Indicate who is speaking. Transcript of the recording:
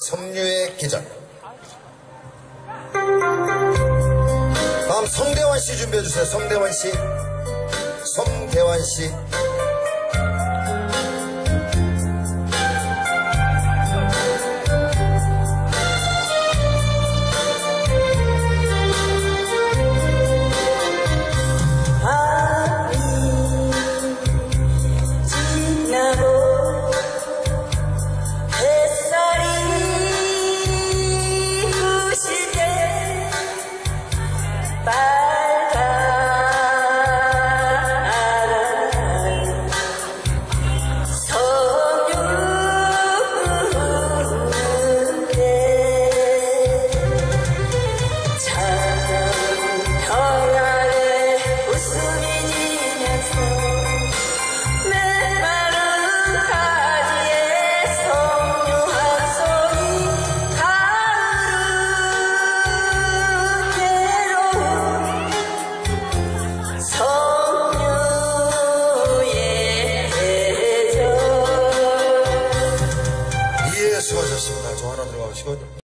Speaker 1: 섬유의 계절. 다음 성대환 씨 준비해 주세요. 성대환 씨. 성대환 씨. 수고하셨습니다. 저 하나 들어가시고.